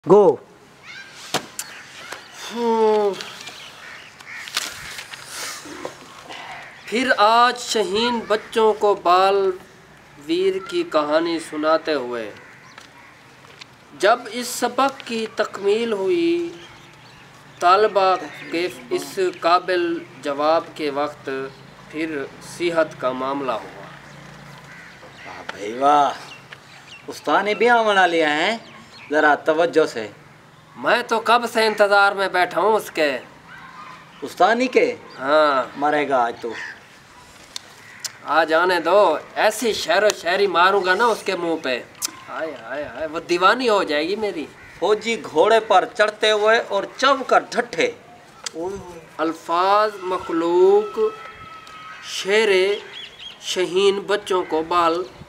गो। फिर आज शहीन बच्चों को बाल वीर की कहानी सुनाते हुए जब इस सबक की तकमील हुई, तालबा के इस काबिल जवाब के वक्त फिर सेहत का मामला हुआ। वाह भाई वाह, उस्ताद ने ब्याह मना लिया है, ज़रा तवज्जो से। मैं तो कब से इंतज़ार में बैठा हूँ उसके। उस्तानी के? हाँ, मरेगा आज तो। आ जाने दो, ऐसी शेरो शायरी मारूंगा ना उसके मुंह पे, हाय हाय हाय, वो दीवानी हो जाएगी मेरी। फौजी घोड़े पर चढ़ते हुए और चब कर ढट्ठे। अल्फाज मखलूक शेरे शहीन बच्चों को बाल